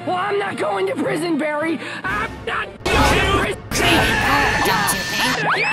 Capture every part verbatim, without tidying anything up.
Well, I'm not going to prison, Barry. I'm not going to prison. Don't you think?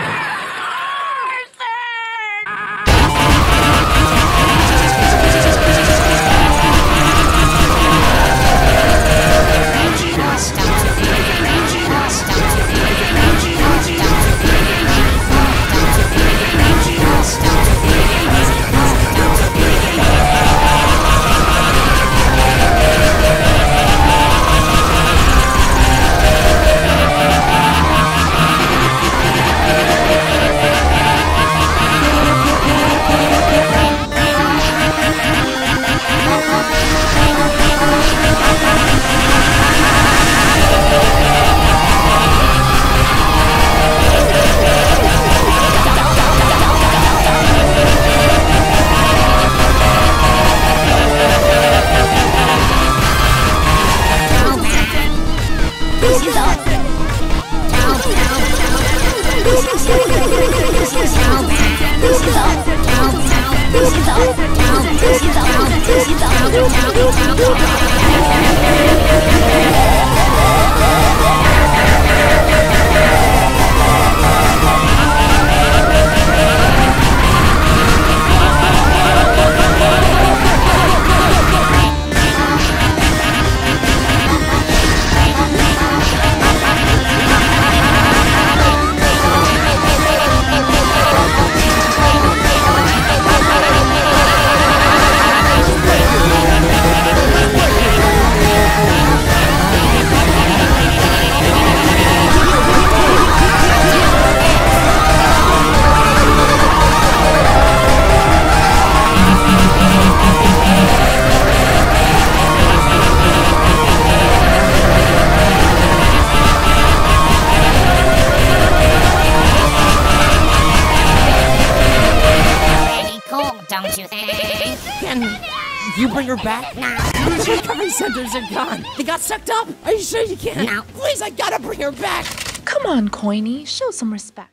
Don't you think? Can you bring her back? No. The recovery centers are gone. They got sucked up. Are you sure you can? No. Please, I gotta bring her back. Come on, Coiny, show some respect.